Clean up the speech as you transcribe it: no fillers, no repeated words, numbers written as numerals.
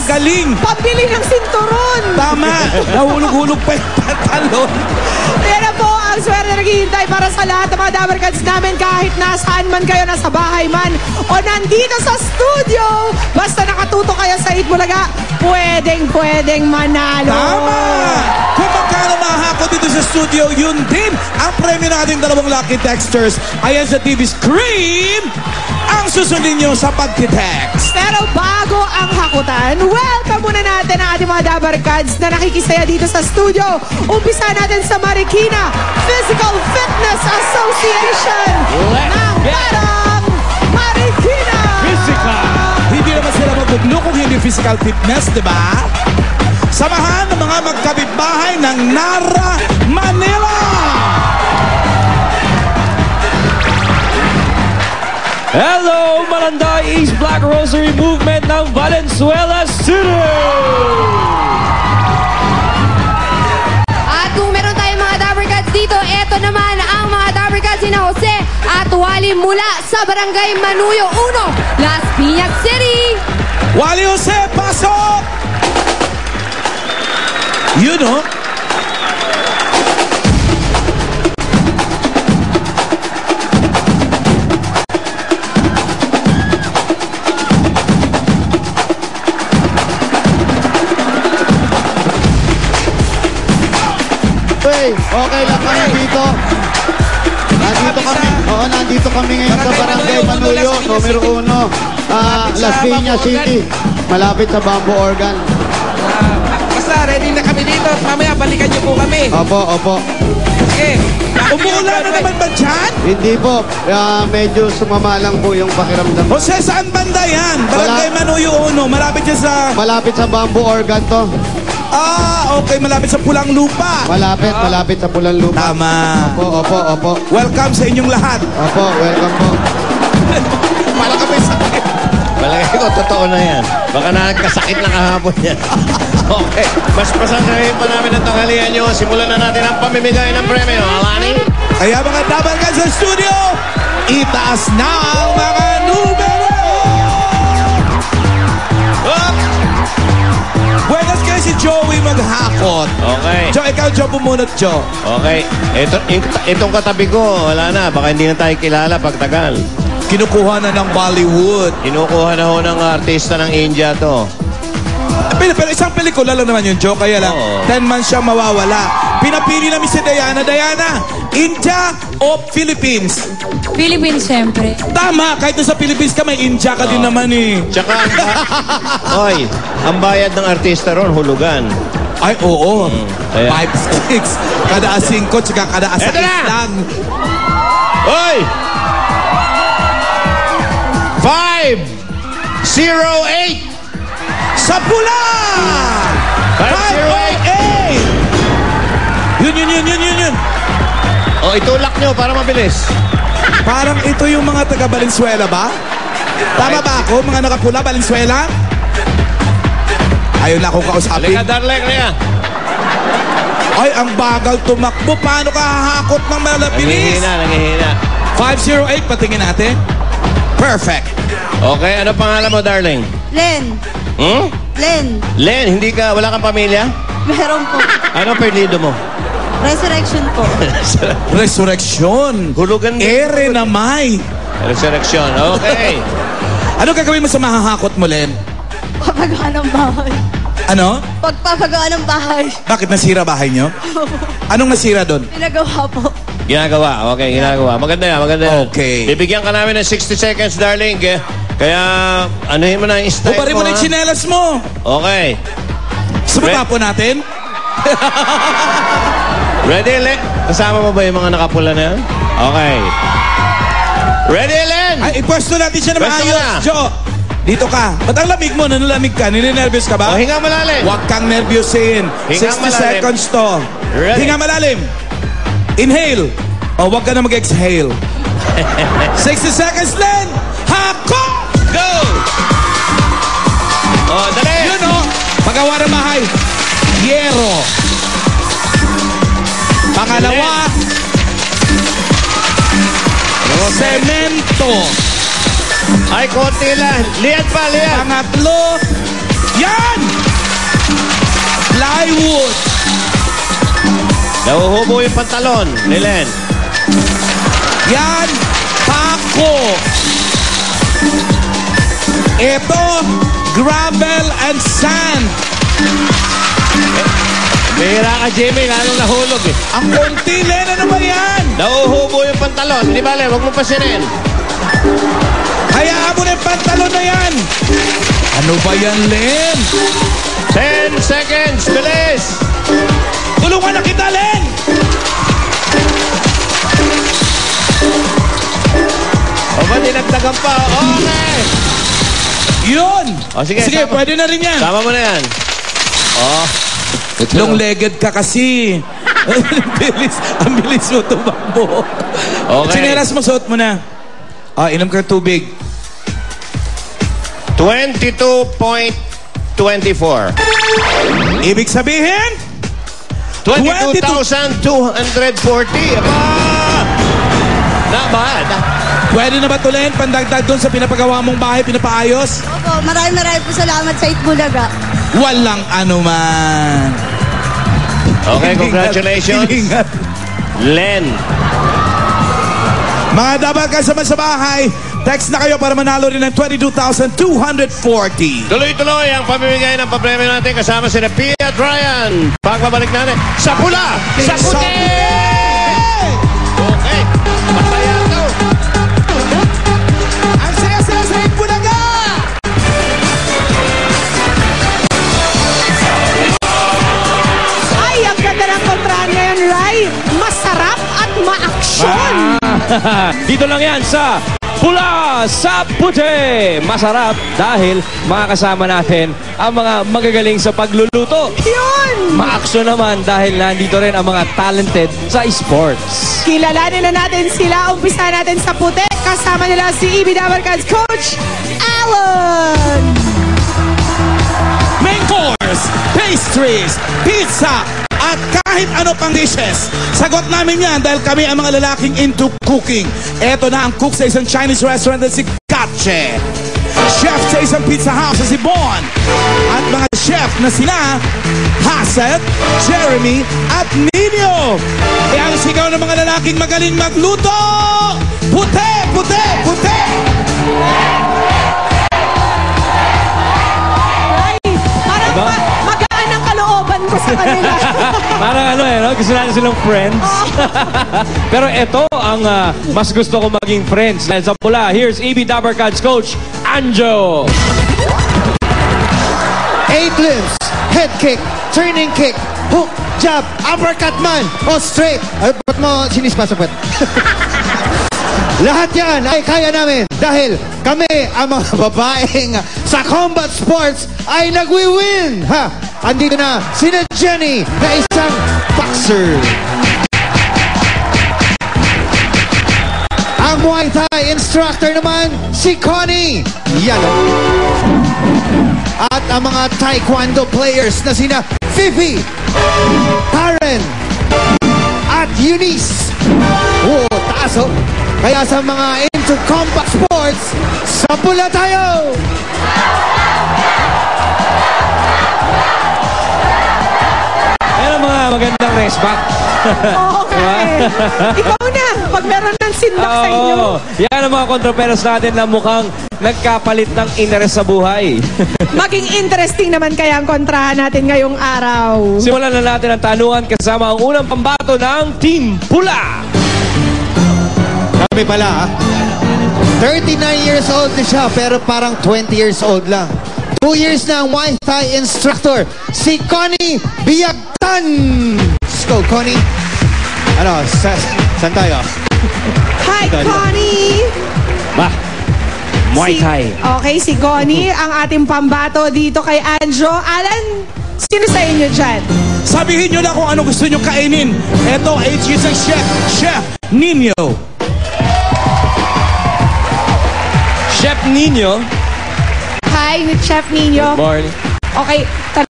Magaling. Pambili ng sinturon. Tama. Nahulog-hulog pa yung pantalon. Yan na po ang swerte na naghihintay para sa lahat ng mga Dabarkads namin kahit nasaan man kayo, nasa bahay man o nandito sa studio. Basta nakatuto kayo sa Itbulaga, pwedeng manalo. Tama. Kung magkano mahako dito sa studio, yun din ang premyo ng ating dalawang lucky texters. Ayan sa TV screen ang susundin nyo sa pagtitext. Pero bago ang hakutan, welcome muna natin ang ating mga Dabarkads na nakikisaya dito sa studio. Umpisa natin sa Marikina Physical Fitness Association ng Parang Marikina. Physical. Hindi naman sila maguglo kung hindi physical fitness, di ba? Samahan ng mga magkabitbahay ng Nara, Manila. Hello, Malanday East Black Rosary Movement ng Valenzuela City! At kung meron tayong mga Dabarkads dito, eto naman ang mga Dabarkads ni Jose at Wally mula sa Barangay Manuyo 1, Las Piñas City. Wally Jose, pasok! You know? Okay lang kami dito. Nandito kami ngayon sa Barangay Manuyo, numero 1, Las Piñas City, malapit sa Bamboo Organ. Basta ready na kami dito. Mamaya balikan niyo po kami. Opo. Okay. Umuulan na naman ba dyan? Hindi po, medyo sumama lang po yung pakiramdam. Jose, saan banda yan? Barangay Manuyo 1, malapit yan sa... Malapit sa Bamboo Organ to. Okay, malapit sa Pulang Lupa. Malapit sa Pulang Lupa. Tama. Opo. Welcome sa inyong lahat. Opo, welcome po. Pala kami sakit. Malagay ko, totoo na yan. Baka nakakasakit na kahapon yan. Okay, mas pasangkahin pa namin ang tanghalian nyo. Simulan na natin ang pamimigay ng premyo. Alani? Kaya mga Dabarkads sa studio, itaas na ang mga numero! Buenas kayo si Joey maghakot. Okay. Ikaw, Joe, bumunot, Joe. Okay. Itong katabi ko, wala na. Baka hindi na tayo kilala pagtagal. Kinukuha na ng Bollywood. Kinukuha na ho ng artista ng India to. Pero isang pelikula lang naman yun, Joe. Kaya lang, 10 months siyang mawawala. Pinapili namin si Diana. Diana, India o Philippines? Philippines, siyempre. Tama, kahit sa Philippines ka, may India ka din naman eh. Tsaka, ang bayad ng artista ron, hulugan. Ay, oo. 5 Kaya- sticks. Kada asingko, tsaka kada Eto na! lang. Hoy! 508! Sa pula! 508! 508! Yun. O, itulak nyo para mabilis. Parang ito yung mga taga Valenzuela ba? Tama ba ako? Mga nakapula, Valenzuela? Ayaw na akong kausapin. Halika, darling, halika. Ay, ang bagal tumakbo. Paano ka hahakot ng malabilis? Nangihina. 508, patingin natin. Perfect. Okay, ano pangalan mo, darling? Len. Len, wala kang pamilya? Meron po. Ano perdido mo? Resurrection po. Resurrection. Hulugan din. Ere na may. Resurrection, okay. Ano gagawin mo sa mahahakot mo, Len? Papagawa ng bahay. Ano? Pagpapagawa ng bahay. Bakit nasira bahay nyo? Anong nasira doon? Pinagawa po. Ginagawa, okay, ginagawa. Maganda yan. Okay. Bibigyan ka namin ng 60 seconds, darling. Kaya, anuhin mo na yung style Ubarin mo na yung tsinelas mo. Okay. Sumata po natin. Ready, Len? Kasama mo ba yung mga nakapula na yan? Okay. Ready, Len? Ay, ipwesto natin siya na Pwesto maayos. na. Jo, dito ka. Ba't ang lamig mo? Nanalamig ka? Ninenervyos ka ba? O, hinga malalim. Huwag kang nervyosin. Hinga 60 malalim. seconds to. Ready? Hinga malalim. Inhale. O, huwag ka na mag-exhale. 60 seconds, Len. Hako! Go! O, dali! Yun o. Pagawa ng bahay. Yero. Pangalawa. Semento. Ay, konti lang. Liad pa, liad. Pangatlo. Yan! Nahuhubo yung pantalon ni Len. Yan, Paco. Ito, gravel and sand. Bihira ka, Jimmy. Lalong nahulog eh. Ang konti, Len, ano ba yan? Nahuhubo yung pantalon. Di ba, Len? Huwag mo pasinin. Hayaan mo na yung pantalon na yan. Ano ba yan, Len? 10 seconds. Bilis! Tulungan na kita, Len! O ba, dinagdagan pa? Okay! Yun! O, sige, Sige, tama. pwede na rin yan. Tama mo na yan. Oh. Long-legged ka kasi. Ang bilis mo tumakbo. Okay. Sinelas mo, suot mo na. Inom ka ng tubig. 22.24. Ibig sabihin, 22,240. Aba! Not pwede na ba tuloy pandagdag doon sa pinapagawa mong bahay, pinapaayos? Opo, maraming po salamat sa Itbulaga. Walang anuman. Okay, congratulations. Hiningat. Len. Mga dapat kasama sa bahay, text na kayo para manalo rin ng 22,240. Tuloy-tuloy ang pamimigay ng papremyo natin kasama si Pia at Ryan. Pagbabalik natin sa pula, sa puti! Okay, masaya ito. Ang saya-saya sa Itbulaga! Ay, ang ganda ng kontrahan ngayon, Rai. Masarap at ma-aksyon. Dito lang yan sa Pula sa Puti. Masarap dahil makakasama natin ang mga magagaling sa pagluluto. Yun! Maaksyon naman dahil nandito rin ang mga talented sa sports. Kilalanin na natin sila. Umpisa natin sa puti. Kasama nila si EB Dabarkads Coach Alan. Main course, pastries, pizza, at kahit ano pang dishes. Sagot namin yan dahil kami ang mga lalaking into cooking. Eto na ang cook sa isang Chinese restaurant na si Katche. Chef sa isang pizza house na si Bon. At mga chef na sina Hassett, Jeremy, at Nino. Kaya ang sigaw ng mga lalaking magaling magluto! Puti! Puti! Puti! Ay, parang magaan ang kalooban ko sa kanila. Parang ano no? Gusto natin silang friends. Pero ito ang mas gusto ko maging friends. Dahil sa pula, here's EB Dabarkads Coach Anjo. 8 limbs, head kick, turning kick, hook, jab, uppercut man, o straight. Ay, ba't mo sinispa-sapot? Lahat yan ay kaya namin dahil kami ang mga babaeng sa combat sports ay nagwi-win. Ha? Andito na sina Jenny na isang boxer. Ang Muay Thai instructor naman si Connie. Yan. At ang mga Taekwondo players na sina Fifi, Karen, at Eunice. Taas oh. Kaya sa mga into combat sports, sa pula tayo! Yan ang mga magandang race back. Okay. Ikaw na, pag meron ng sindak sa inyo. Yan ang mga kontroperos natin na mukhang nagkapalit ng interes sa buhay. Maging interesting naman kaya ang kontrahan natin ngayong araw. Simulan na natin ang tanungan kasama ang unang pambato ng Team Pula. Sabi pala 39 years old na siya pero parang 20 years old lang. 2 years na ang Muay Thai instructor, si Connie Biagtan. Let's go, Connie. Ano, saan tayo? Hi, Connie! Muay Thai. Okay, si Connie, ang ating pambato dito kay Anjo. Alan, sino sa inyo dyan? Sabihin nyo na kung ano gusto nyo kainin. Eto, HG sa chef, Chef Nino. Chef Nino. Hi, Chef Nino. Morning. Okay,